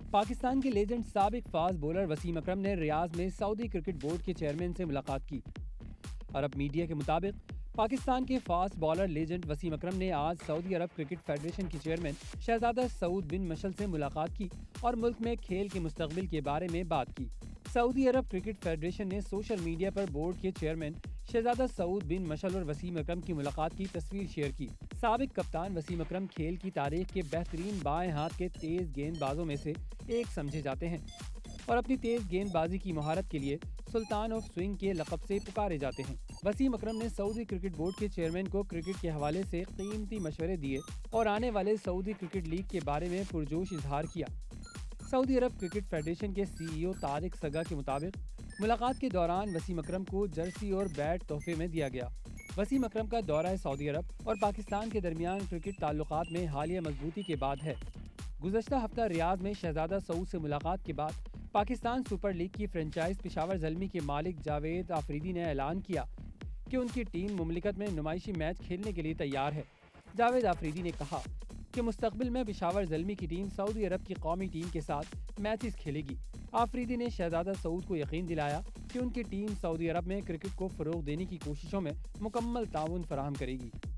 पाकिस्तान के लेजेंड साबिक fast bowler Wasim Akram ने रियाज में सऊदी क्रिकेट बोर्ड के चेयरमैन से मुलाकात की। अरब मीडिया के मुताबिक पाकिस्तान के fast bowler legend Wasim Akram ने आज सऊदी अरब क्रिकेट फेडरेशन के चेयरमैन शहजादा सऊद बिन मशल से मुलाकात की और मुल्क में खेल के मुस्तकबिल के बारे में बात की। सऊदी अरब क्रिकेट फेडरेशन ने सोशल मीडिया पर बोर्ड के चेयरमैन शहजादा सऊद बिन मशल और वसीम अकरम की मुलाकात की तस्वीर शेयर की। साबिक कप्तान वसीम अकरम खेल की तारीख के बेहतरीन बाएं हाथ के तेज गेंदबाजों में से एक समझे जाते हैं और अपनी तेज गेंदबाजी की महारत के लिए सुल्तान ऑफ स्विंग के लक़ब से पुकारे जाते हैं। वसीम अकरम ने सऊदी क्रिकेट बोर्ड के चेयरमैन को क्रिकेट के हवाले से कीमती मशवरे दिए और आने वाले सऊदी क्रिकेट लीग के बारे में पुरजोश इजहार किया। सऊदी अरब क्रिकेट फेडरेशन के CEO तारिक सगा के मुताबिक मुलाकात के दौरान वसीम अकरम को जर्सी और बैट तोहफे में दिया गया। वसीम अकरम का दौरा सऊदी अरब और पाकिस्तान के दरमियान क्रिकेट ताल्लुकात में हालिया मजबूती के बाद है। गुज़श्ता हफ्ता रियाद में शहजादा सऊद से मुलाकात के बाद पाकिस्तान सुपर लीग की फ्रेंचाइज पेशावर ज़ल्मी के मालिक जावेद आफरीदी ने ऐलान किया कि उनकी टीम मुमलिकत में नुमाइशी मैच खेलने के लिए तैयार है। जावेद आफरीदी ने कहा कि मुस्तकबिल में पेशावर ज़ल्मी की टीम सऊदी अरब की कौमी टीम के साथ मैचेस खेलेगी। आफरीदी ने शहजादा सऊद को यकीन दिलाया कि उनकी टीम सऊदी अरब में क्रिकेट को फ़रोग देने की कोशिशों में मुकम्मल ताउन फराहम करेगी।